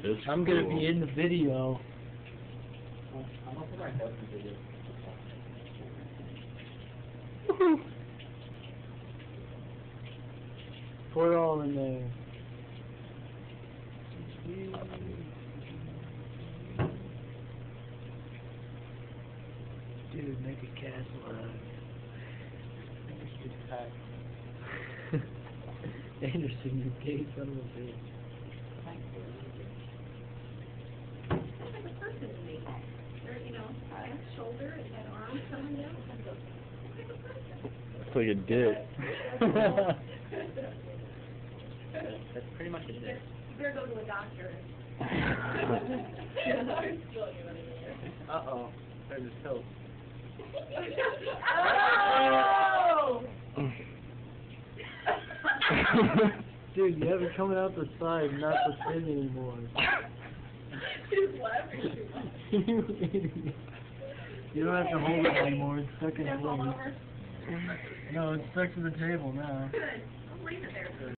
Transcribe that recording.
It's I'm gonna be in the video. I don't think I have the video. Pour it all in there. Dude, make a castle out of it. Anderson, you gay son of a bitch. Like a person to me. Or, you know, head, shoulder, and then arms coming down. Like a person. Looks like a dick. That's pretty much a dick. You better go to a doctor. Uh-oh. There's a tilt. Oh! Dude, you have it coming out the side, not the fin anymore. She's laughing too much. You idiot. You don't have to hold it anymore, it's stuck in Step all place. over. No, it's stuck to the table now. Good. I'll leave it there.